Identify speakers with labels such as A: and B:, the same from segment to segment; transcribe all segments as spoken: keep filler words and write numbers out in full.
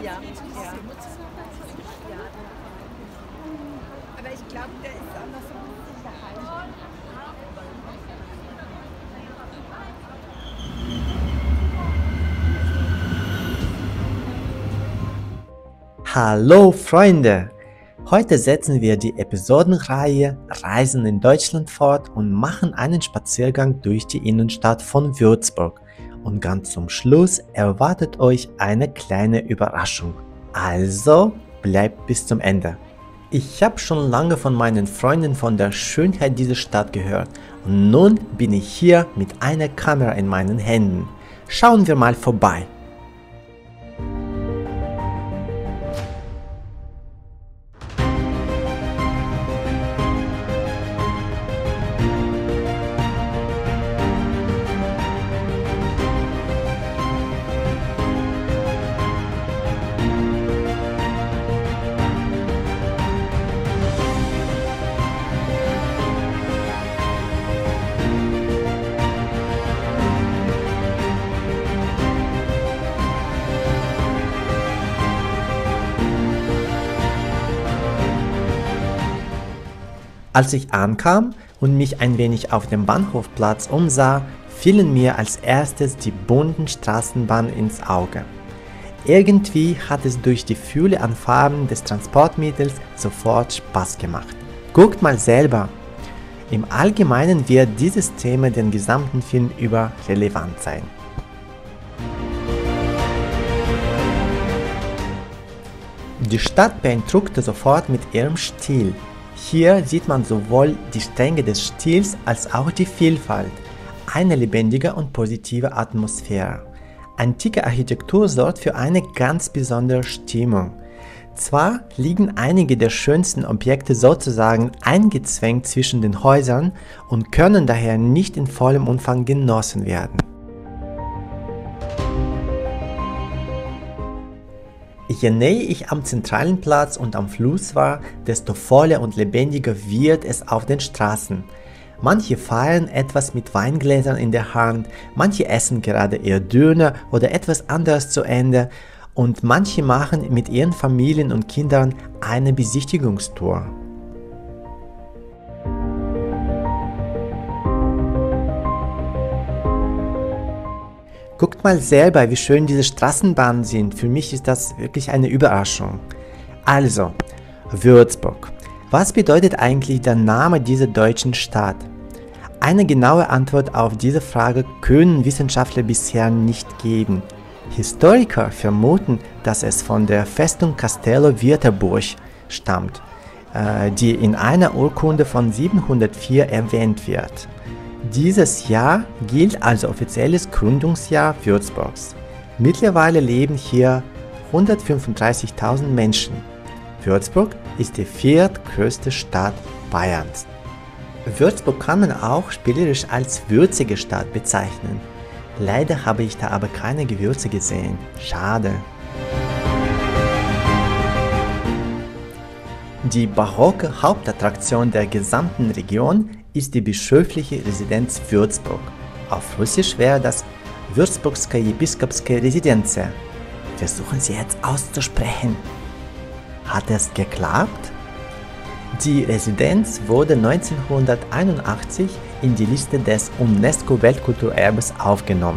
A: Ja, ja. Aber ich glaube, der ist auch noch so ein bisschen daheim.
B: Hallo Freunde! Heute setzen wir die Episodenreihe Reisen in Deutschland fort und machen einen Spaziergang durch die Innenstadt von Würzburg. Und ganz zum Schluss erwartet euch eine kleine Überraschung. Also bleibt bis zum Ende. Ich habe schon lange von meinen Freunden von der Schönheit dieser Stadt gehört und nun bin ich hier mit einer Kamera in meinen Händen. Schauen wir mal vorbei. Als ich ankam und mich ein wenig auf dem Bahnhofplatz umsah, fielen mir als erstes die bunten Straßenbahnen ins Auge. Irgendwie hat es durch die Fülle an Farben des Transportmittels sofort Spaß gemacht. Guckt mal selber! Im Allgemeinen wird dieses Thema den gesamten Film über relevant sein. Die Stadt beeindruckte sofort mit ihrem Stil. Hier sieht man sowohl die Strenge des Stils als auch die Vielfalt, eine lebendige und positive Atmosphäre. Antike Architektur sorgt für eine ganz besondere Stimmung. Zwar liegen einige der schönsten Objekte sozusagen eingezwängt zwischen den Häusern und können daher nicht in vollem Umfang genossen werden. Je näher ich am zentralen Platz und am Fluss war, desto voller und lebendiger wird es auf den Straßen. Manche feiern etwas mit Weingläsern in der Hand, manche essen gerade ihr Döner oder etwas anderes zu Ende und manche machen mit ihren Familien und Kindern eine Besichtigungstour. Guckt mal selber, wie schön diese Straßenbahnen sind. Für mich ist das wirklich eine Überraschung. Also, Würzburg. Was bedeutet eigentlich der Name dieser deutschen Stadt? Eine genaue Antwort auf diese Frage können Wissenschaftler bisher nicht geben. Historiker vermuten, dass es von der Festung Castello Viterbo stammt, äh, die in einer Urkunde von siebenhundertvier erwähnt wird. Dieses Jahr gilt als offizielles Gründungsjahr Würzburgs. Mittlerweile leben hier hundertfünfunddreißigtausend Menschen. Würzburg ist die viertgrößte Stadt Bayerns. Würzburg kann man auch spielerisch als würzige Stadt bezeichnen. Leider habe ich da aber keine Gewürze gesehen. Schade. Die barocke Hauptattraktion der gesamten Region ist die bischöfliche Residenz Würzburg. Auf Russisch wäre das Würzburgskaja Episkopskaja Residencja. Versuchen Sie jetzt auszusprechen. Hat es geklappt? Die Residenz wurde neunzehnhunderteinundachtzig in die Liste des UNESCO-Weltkulturerbes aufgenommen.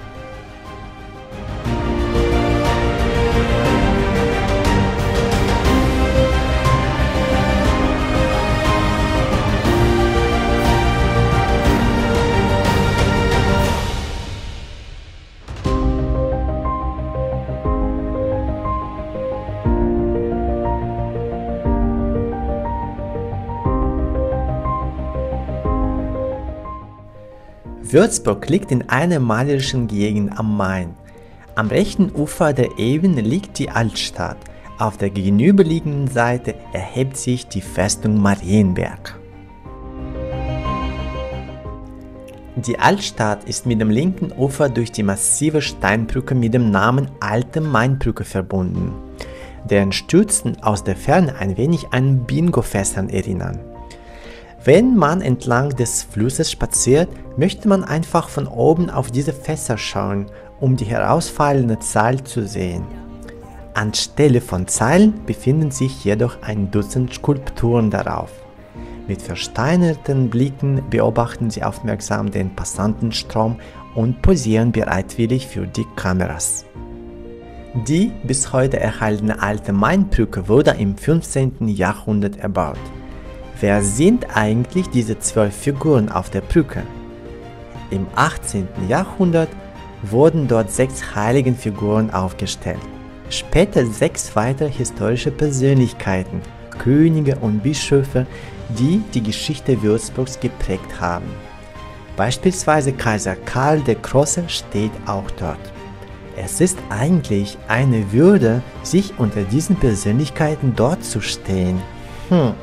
B: Würzburg liegt in einer malerischen Gegend am Main. Am rechten Ufer der Eben liegt die Altstadt. Auf der gegenüberliegenden Seite erhebt sich die Festung Marienberg. Die Altstadt ist mit dem linken Ufer durch die massive Steinbrücke mit dem Namen Alte Mainbrücke verbunden, deren Stützen aus der Ferne ein wenig an Bingo-Fässern erinnern. Wenn man entlang des Flusses spaziert, möchte man einfach von oben auf diese Fässer schauen, um die herausfallende Zahl zu sehen. Anstelle von Zeilen befinden sich jedoch ein Dutzend Skulpturen darauf. Mit versteinerten Blicken beobachten sie aufmerksam den Passantenstrom und posieren bereitwillig für die Kameras. Die bis heute erhaltene alte Mainbrücke wurde im fünfzehnten Jahrhundert erbaut. Wer sind eigentlich diese zwölf Figuren auf der Brücke? Im achtzehnten Jahrhundert wurden dort sechs Heiligenfiguren aufgestellt. Später sechs weitere historische Persönlichkeiten, Könige und Bischöfe, die die Geschichte Würzburgs geprägt haben. Beispielsweise Kaiser Karl der Große steht auch dort. Es ist eigentlich eine Würde, sich unter diesen Persönlichkeiten dort zu stehen. Hm.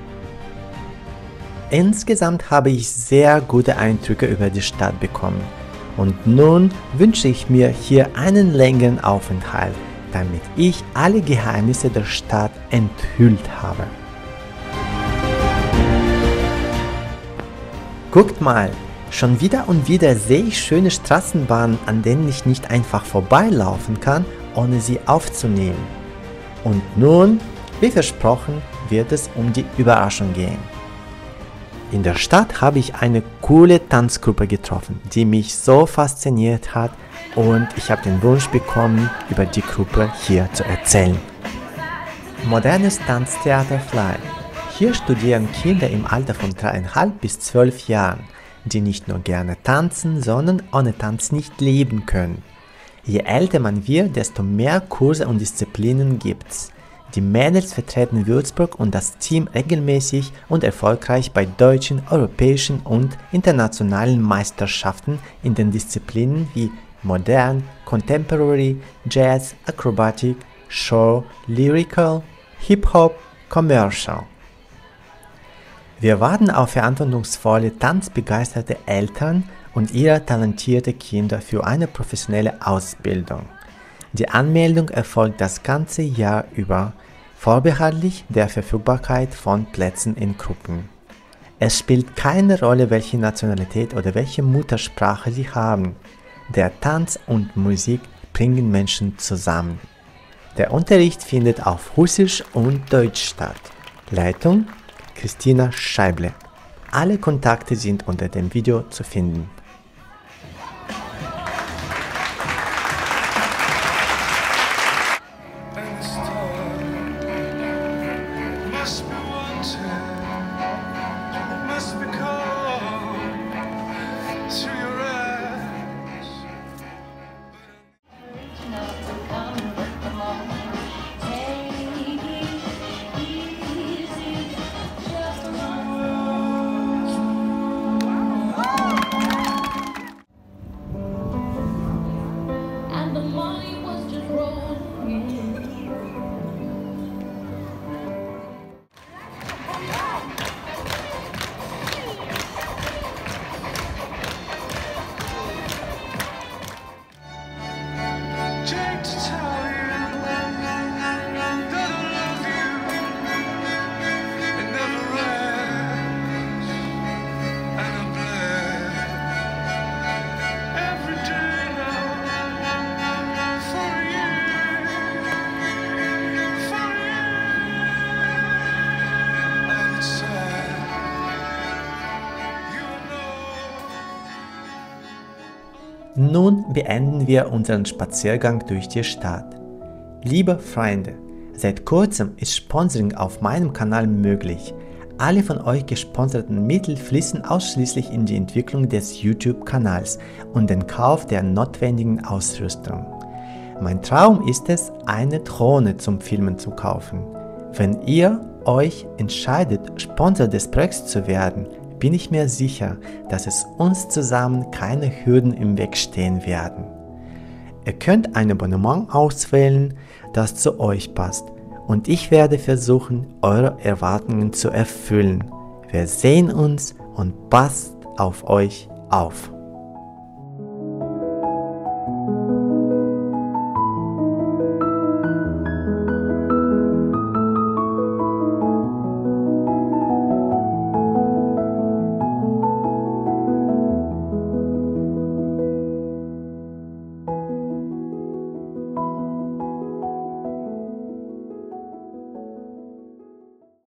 B: Insgesamt habe ich sehr gute Eindrücke über die Stadt bekommen. Und nun wünsche ich mir hier einen längeren Aufenthalt, damit ich alle Geheimnisse der Stadt enthüllt habe. Guckt mal, schon wieder und wieder sehe ich schöne Straßenbahnen, an denen ich nicht einfach vorbeilaufen kann, ohne sie aufzunehmen. Und nun, wie versprochen, wird es um die Überraschung gehen. In der Stadt habe ich eine coole Tanzgruppe getroffen, die mich so fasziniert hat, und ich habe den Wunsch bekommen, über die Gruppe hier zu erzählen. Modernes Tanztheater Fly. Hier studieren Kinder im Alter von dreieinhalb bis zwölf Jahren, die nicht nur gerne tanzen, sondern ohne Tanz nicht leben können. Je älter man wird, desto mehr Kurse und Disziplinen gibt's. Die Mädels vertreten Würzburg und das Team regelmäßig und erfolgreich bei deutschen, europäischen und internationalen Meisterschaften in den Disziplinen wie Modern, Contemporary, Jazz, Acrobatic, Show, Lyrical, Hip-Hop, Commercial. Wir warten auf verantwortungsvolle, tanzbegeisterte Eltern und ihre talentierte Kinder für eine professionelle Ausbildung. Die Anmeldung erfolgt das ganze Jahr über, vorbehaltlich der Verfügbarkeit von Plätzen in Gruppen. Es spielt keine Rolle, welche Nationalität oder welche Muttersprache sie haben. Der Tanz und Musik bringen Menschen zusammen. Der Unterricht findet auf Russisch und Deutsch statt. Leitung Christina Scheible. Alle Kontakte sind unter dem Video zu finden. Nun beenden wir unseren Spaziergang durch die Stadt. Liebe Freunde, seit kurzem ist Sponsoring auf meinem Kanal möglich. Alle von euch gesponserten Mittel fließen ausschließlich in die Entwicklung des YouTube-Kanals und den Kauf der notwendigen Ausrüstung. Mein Traum ist es, eine Drohne zum Filmen zu kaufen. Wenn ihr euch entscheidet, Sponsor des Projekts zu werden, bin ich mir sicher, dass es uns zusammen keine Hürden im Weg stehen werden. Ihr könnt ein Abonnement auswählen, das zu euch passt, und ich werde versuchen, eure Erwartungen zu erfüllen. Wir sehen uns und passt auf euch auf.